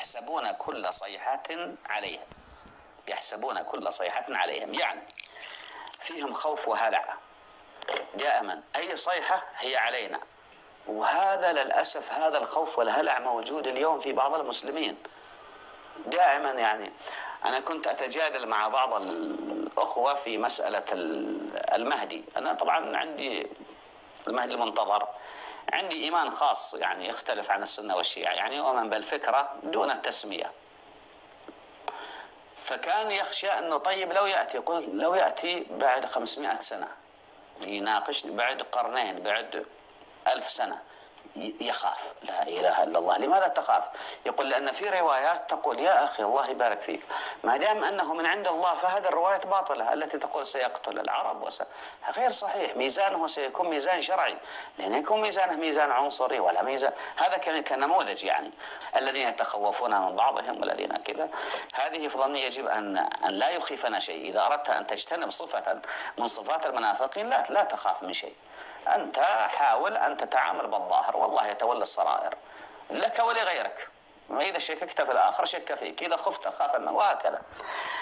يحسبون كل صيحة عليهم، يحسبون كل صيحة عليهم، يعني فيهم خوف وهلع دائما، أي صيحة هي علينا. وهذا للأسف هذا الخوف والهلع موجود اليوم في بعض المسلمين دائما. يعني أنا كنت أتجادل مع بعض الأخوة في مسألة المهدي. أنا طبعا عندي المهدي المنتظر، عندي إيمان خاص يعني يختلف عن السنة والشيعة، يعني أؤمن بالفكرة دون التسمية. فكان يخشى أنه طيب لو يأتي، قلت لو يأتي بعد 500 سنة يناقشني، بعد قرنين، بعد 1000 سنة، يخاف. لا إله إلا الله. لماذا تخاف؟ يقول لأن في روايات تقول يا أخي الله يبارك فيك، ما دام أنه من عند الله فهذه الروايات باطلة التي تقول سيقتل العرب غير صحيح. ميزانه سيكون ميزان شرعي، لأن يكون ميزانه ميزان عنصري ولا ميزان. هذا كنموذج يعني. الذين يتخوفون من بعضهم والذين كذا، هذه فضلا يجب أن لا يخيفنا شيء. إذا أردت أن تجتنب صفة من صفات المنافقين لا تخاف من شيء. أنت حاول أن تتعامل بالظاهر، والله يتولى السرائر لك ولغيرك. وإذا شككت في الآخر شك فيك، إذا خفت خاف منه، وهكذا.